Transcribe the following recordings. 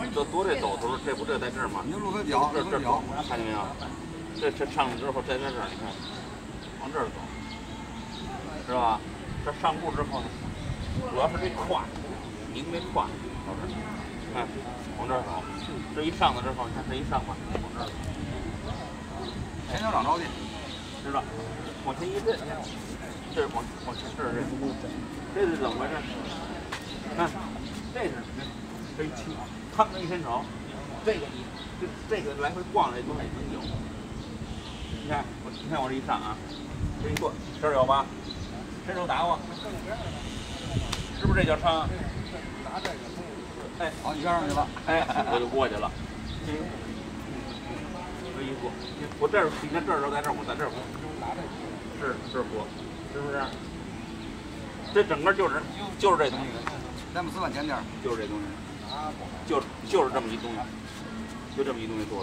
多这抖头，这不这在这儿吗？ 你就露个脚， 这抖，看见没有？这上去之后再在这儿，你看，往这儿走，知道吧？这上步之后呢，主要是这胯，拧这胯，老师，看，往这儿走。这一上来之后，你看这一上吧，往这儿走。 前脚掌着地， 知道？往前一震，这是往前，这是怎么回事？看，这是这一踢，嘡的一伸手，这个这个来回逛这东西能有。你看我这一上啊，这一过，这儿有吧？伸手打我，是不是这叫伤？ 拿这个， 哎， 好，你上去了， 哎，我就过去了。这一过，我这儿你看这儿就在这儿，我在这儿过，是过，是不是？这整个就是这东西。 咱们4万前点， 就是这东西，就是这么一东西，就这么一东西做的。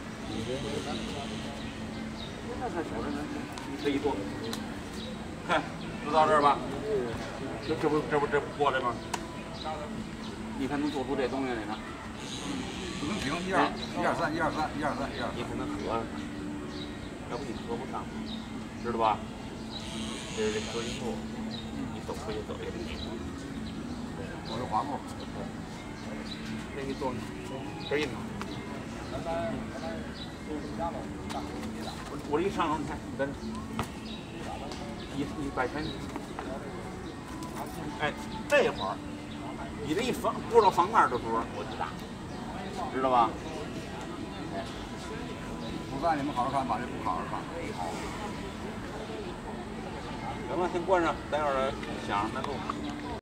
那还手着呢，这一做，看，就到这儿吧。这不过来吗？你看能做出这东西来呢？ 不能平，1、2、1、2、3、1、2、3、1、2、3、1、2。 你可能合上，要不你合不上，知道吧？这是这合一步，你走可以走这个。 我是滑步， 这一做，这一拿，我这一上楼，你看，跟一摆拳，哎，这会儿你这一过到房面的时候，我就打，知道吧？哎， 不干你们好好看，把这步好好看。 行了，先关上，待会儿响再录。